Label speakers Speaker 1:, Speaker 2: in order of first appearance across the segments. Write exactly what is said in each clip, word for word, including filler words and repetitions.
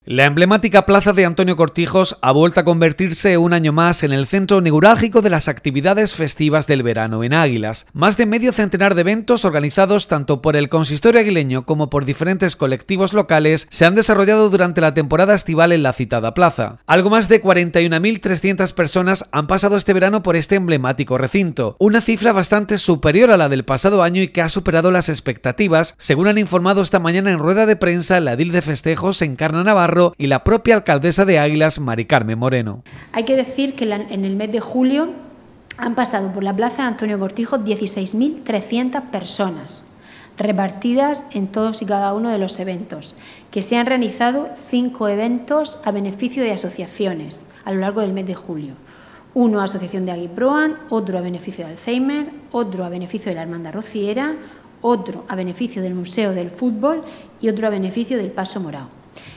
Speaker 1: La emblemática plaza de Antonio Cortijos ha vuelto a convertirse un año más en el centro neurálgico de las actividades festivas del verano en Águilas. Más de medio centenar de eventos organizados tanto por el consistorio aguileño como por diferentes colectivos locales se han desarrollado durante la temporada estival en la citada plaza. Algo más de cuarenta y una mil trescientas personas han pasado este verano por este emblemático recinto, una cifra bastante superior a la del pasado año y que ha superado las expectativas, según han informado esta mañana en rueda de prensa la edil de festejos Encarna Navarro y la propia alcaldesa de Águilas, Mari Carmen Moreno.
Speaker 2: Hay que decir que en el mes de julio han pasado por la plaza de Antonio Cortijos dieciséis mil trescientas personas, repartidas en todos y cada uno de los eventos, que se han realizado cinco eventos a beneficio de asociaciones a lo largo del mes de julio. Uno a Asociación de Aguiproan, otro a beneficio de Alzheimer, otro a beneficio de la Hermandad Rociera, otro a beneficio del Museo del Fútbol y otro a beneficio del Paso Morao.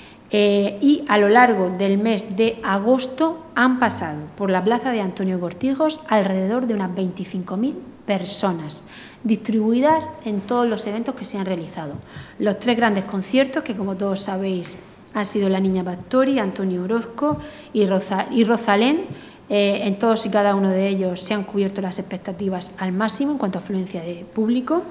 Speaker 2: Eh, y a lo largo del mes de agosto han pasado por la plaza de Antonio Cortijos alrededor de unas veinticinco mil personas, distribuidas en todos los eventos que se han realizado. Los tres grandes conciertos, que como todos sabéis han sido La Niña Pastori, Antonio Orozco y, Rosa, y Rosalén. Eh, en todos y cada uno de ellos se han cubierto las expectativas al máximo en cuanto a afluencia de público.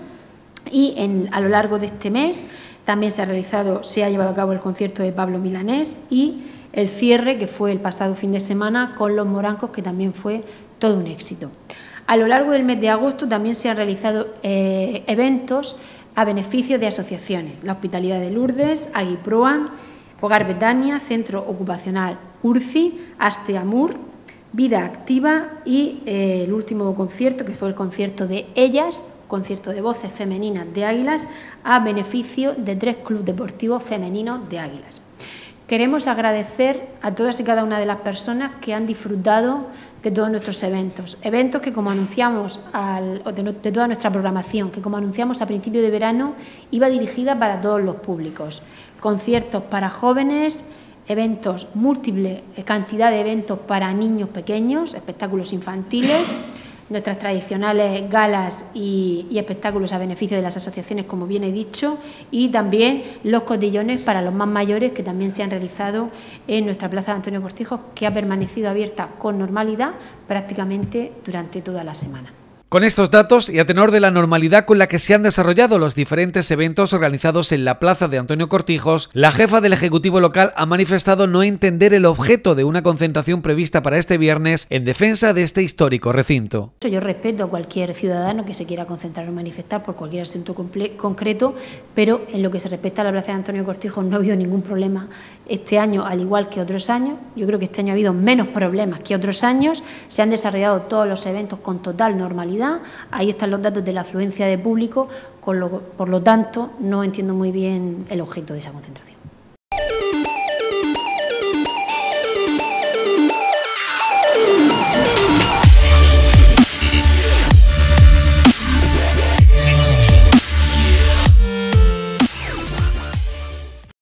Speaker 2: Y en, a lo largo de este mes también se ha realizado, se ha llevado a cabo el concierto de Pablo Milanés y el cierre, que fue el pasado fin de semana, con Los Morancos, que también fue todo un éxito. A lo largo del mes de agosto también se han realizado eh, eventos a beneficio de asociaciones: la Hospitalidad de Lourdes, Aguiproan, Hogar Betania, Centro Ocupacional Urci, Asteamur, Vida Activa y eh, el último concierto, que fue el concierto de Ellas, concierto de voces femeninas de Águilas, a beneficio de tres clubes deportivos femeninos de Águilas. Queremos agradecer a todas y cada una de las personas que han disfrutado de todos nuestros eventos, eventos que como anunciamos, al, de, de toda nuestra programación, que como anunciamos a principio de verano, iba dirigida para todos los públicos, conciertos para jóvenes, eventos, múltiples cantidad de eventos para niños pequeños, espectáculos infantiles, nuestras tradicionales galas y, y espectáculos a beneficio de las asociaciones, como bien he dicho, y también los cotillones para los más mayores, que también se han realizado en nuestra plaza de Antonio Cortijos, que ha permanecido abierta con normalidad prácticamente durante toda la semana.
Speaker 1: Con estos datos y a tenor de la normalidad con la que se han desarrollado los diferentes eventos organizados en la plaza de Antonio Cortijos, la jefa del Ejecutivo local ha manifestado no entender el objeto de una concentración prevista para este viernes en defensa de este histórico recinto.
Speaker 2: Yo respeto a cualquier ciudadano que se quiera concentrar o manifestar por cualquier asunto concreto, pero en lo que se respecta a la plaza de Antonio Cortijos no ha habido ningún problema este año, al igual que otros años. Yo creo que este año ha habido menos problemas que otros años, se han desarrollado todos los eventos con total normalidad. Ahí están los datos de la afluencia de público, con lo, por lo tanto no entiendo muy bien el objeto de esa concentración.